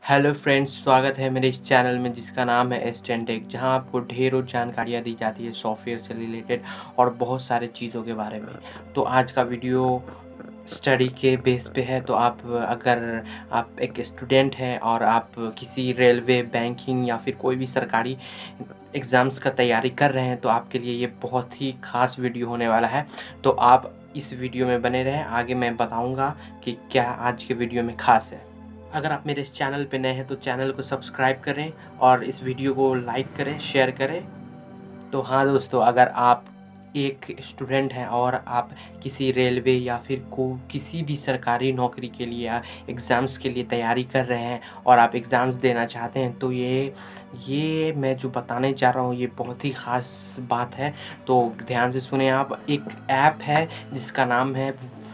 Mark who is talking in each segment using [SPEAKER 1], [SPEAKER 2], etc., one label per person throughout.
[SPEAKER 1] Hello friends, स्वागत है मेरे इस चैनल में जिसका नाम है एस्टेंटेक, जहां आपको ढेरों जानकारियां दी जाती है सॉफ्टवेयर से रिलेटेड और बहुत सारे चीज़ों के बारे में। तो आज का वीडियो स्टडी के बेस पे है। तो अगर आप एक स्टूडेंट हैं और आप किसी रेलवे, बैंकिंग या फिर कोई भी सरकारी एग्ज़ाम्स का तैयारी कर रहे हैं तो आपके लिए ये बहुत ही ख़ास वीडियो होने वाला है। तो आप इस वीडियो में बने रहें, आगे मैं बताऊँगा कि क्या आज के वीडियो में ख़ास है। अगर आप मेरे इस चैनल पे नए हैं तो चैनल को सब्सक्राइब करें और इस वीडियो को लाइक करें, शेयर करें। तो हाँ दोस्तों, अगर आप एक स्टूडेंट हैं और आप किसी रेलवे या फिर किसी भी सरकारी नौकरी के लिए या एग्ज़ाम्स के लिए तैयारी कर रहे हैं और आप एग्ज़ाम्स देना चाहते हैं तो ये मैं जो बताने जा रहा हूँ ये बहुत ही ख़ास बात है। तो ध्यान से सुने आप। एक ऐप है जिसका नाम है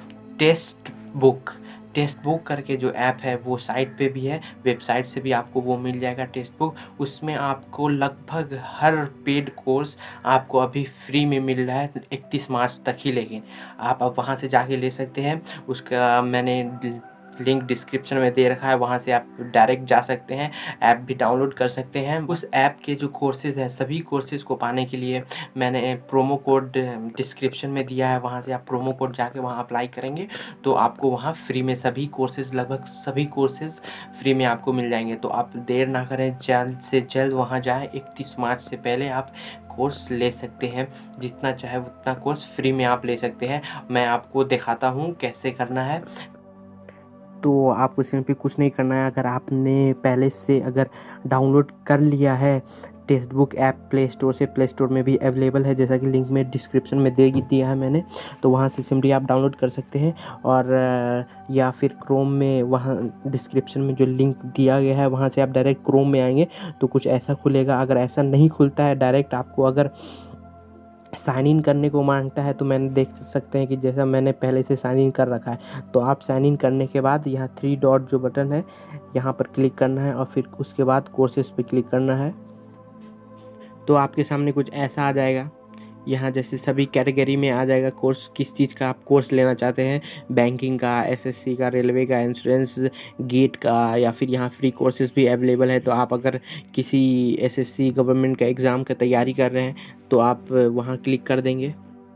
[SPEAKER 1] टेस्ट बुक करके जो ऐप है वो साइट पे भी है, वेबसाइट से भी आपको वो मिल जाएगा टेस्ट बुक। उसमें आपको लगभग हर पेड कोर्स आपको अभी फ्री में मिल रहा है 31 मार्च तक ही, लेकिन आप अब वहाँ से जाके ले सकते हैं। उसका मैंने लिंक डिस्क्रिप्शन में दे रखा है, वहाँ से आप डायरेक्ट जा सकते हैं, ऐप भी डाउनलोड कर सकते हैं। उस ऐप के जो कोर्सेज़ हैं सभी कोर्सेज़ को पाने के लिए मैंने प्रोमो कोड डिस्क्रिप्शन में दिया है, वहाँ से आप प्रोमो कोड जाके वहाँ अप्लाई करेंगे तो आपको वहाँ फ्री में सभी कोर्सेज़, लगभग सभी कोर्सेज़ फ्री में आपको मिल जाएंगे। तो आप देर ना करें, जल्द से जल्द वहाँ जाएं। 31 मार्च से पहले आप कोर्स ले सकते हैं, जितना चाहे उतना कोर्स फ्री में आप ले सकते हैं। मैं आपको दिखाता हूँ कैसे करना है। तो आपको सिंपली कुछ नहीं करना है। अगर आपने पहले से अगर डाउनलोड कर लिया है text book app play store में भी अवेलेबल है, जैसा कि लिंक में डिस्क्रिप्शन में दे दिया है मैंने, तो वहाँ से सिंपली आप डाउनलोड कर सकते हैं। और या फिर क्रोम में वहाँ डिस्क्रिप्शन में जो लिंक दिया गया है वहाँ से आप डायरेक्ट क्रोम में आएंगे तो कुछ ऐसा खुलेगा। अगर ऐसा नहीं खुलता है, डायरेक्ट आपको अगर साइन इन करने को मांगता है तो मैंने देख सकते हैं कि जैसा मैंने पहले से साइन इन कर रखा है, तो आप साइन इन करने के बाद यहाँ 3 डॉट जो बटन है यहाँ पर क्लिक करना है और फिर उसके बाद कोर्सेज पे क्लिक करना है। तो आपके सामने कुछ ऐसा आ जाएगा। यहाँ जैसे सभी कैटेगरी में आ जाएगा कोर्स, किस चीज़ का आप कोर्स लेना चाहते हैं, बैंकिंग का, एसएससी का, रेलवे का, इंश्योरेंस, गेट का, या फिर यहाँ फ्री कोर्सेज भी अवेलेबल है। तो आप अगर किसी एसएससी गवर्नमेंट का एग्ज़ाम का तैयारी कर रहे हैं तो आप वहाँ क्लिक कर देंगे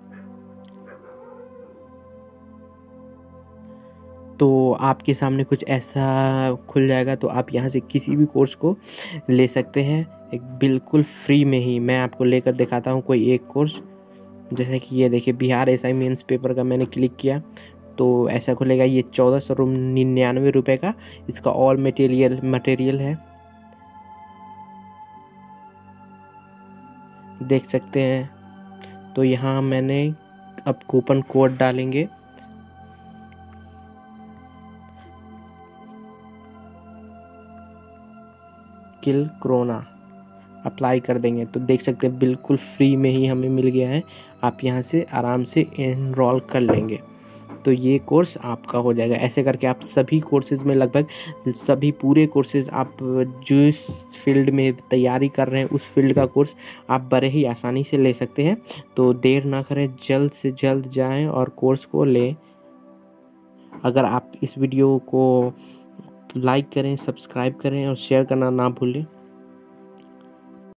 [SPEAKER 1] तो आपके सामने कुछ ऐसा खुल जाएगा। तो आप यहाँ से किसी भी कोर्स को ले सकते हैं एक बिल्कुल फ्री में ही। मैं आपको लेकर दिखाता हूँ कोई एक कोर्स, जैसे कि ये देखिए बिहार एसआई मेंस पेपर का मैंने क्लिक किया तो ऐसा खुलेगा। ये 1499 रुपये का इसका ऑल मटेरियल है, देख सकते हैं। तो यहाँ मैंने अब कूपन कोड डालेंगे, किल कोरोना, अप्लाई कर देंगे तो देख सकते हैं बिल्कुल फ्री में ही हमें मिल गया है। आप यहाँ से आराम से एनरोल कर लेंगे तो ये कोर्स आपका हो जाएगा। ऐसे करके आप सभी कोर्सेज में, लगभग सभी पूरे कोर्सेज, आप जो इस फील्ड में तैयारी कर रहे हैं उस फील्ड का कोर्स आप बड़े ही आसानी से ले सकते हैं। तो देर ना करें, जल्द से जल्द जाएं और कोर्स को लें। अगर आप इस वीडियो को लाइक करें, सब्सक्राइब करें और शेयर करना ना भूलें।